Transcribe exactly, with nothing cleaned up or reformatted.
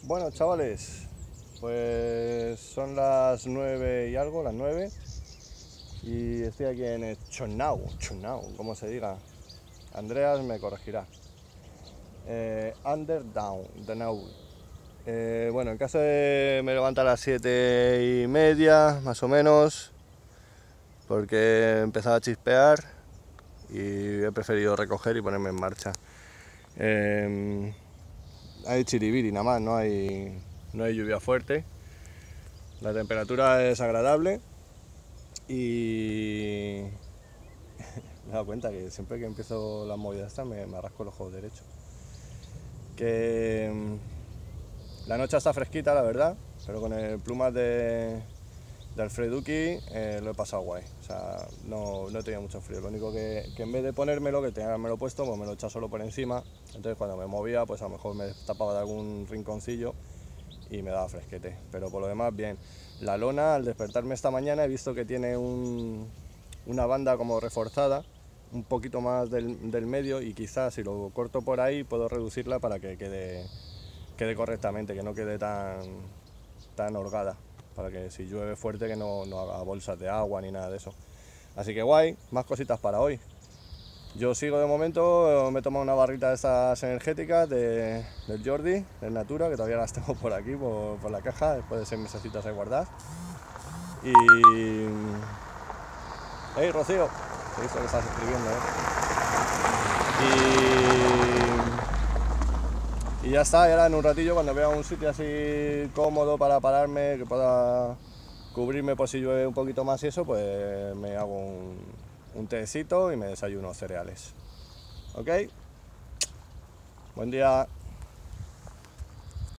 Bueno, chavales, pues son las nueve y algo, las nueve, y estoy aquí en el Chonau, Chonau, como se diga. Andreas me corregirá. Eh, Underdown, Down. Eh, bueno, en caso de me levanta a las siete y media, más o menos, porque empezaba a chispear y he preferido recoger y ponerme en marcha. Eh, hay chiribiri nada más, no hay, no hay lluvia fuerte. La temperatura es agradable y me he dado cuenta que siempre que empiezo las movidas estas me, me rasco el ojo derecho. Que mm, la noche está fresquita, la verdad, pero con el plumas de, de Alfreduki eh, lo he pasado guay. O sea, no, no he tenido mucho frío. Lo único que, que en vez de ponérmelo, que tenía que haberme lo puesto, pues me lo he echado solo por encima. Entonces cuando me movía, pues a lo mejor me tapaba de algún rinconcillo y me daba fresquete, pero por lo demás bien. La lona, al despertarme esta mañana, he visto que tiene un, una banda como reforzada, un poquito más del, del medio, y quizás si lo corto por ahí puedo reducirla para que quede, quede correctamente, que no quede tan, tan holgada, para que si llueve fuerte que no, no haga bolsas de agua ni nada de eso. Así que guay, más cositas para hoy. Yo sigo de momento, me he tomado una barrita de estas energéticas de, del Jordi, del Natura, que todavía las tengo por aquí, por, por la caja, después de seis mesecitas ahí guardadas. Y... ¡Hey, Rocío! He visto que estás escribiendo, ¿eh? Y... y ya está, y ahora en un ratillo, cuando vea un sitio así cómodo para pararme, que pueda cubrirme por si llueve un poquito más y eso, pues me hago un, un tecito y me desayuno cereales. ¿Ok? Buen día.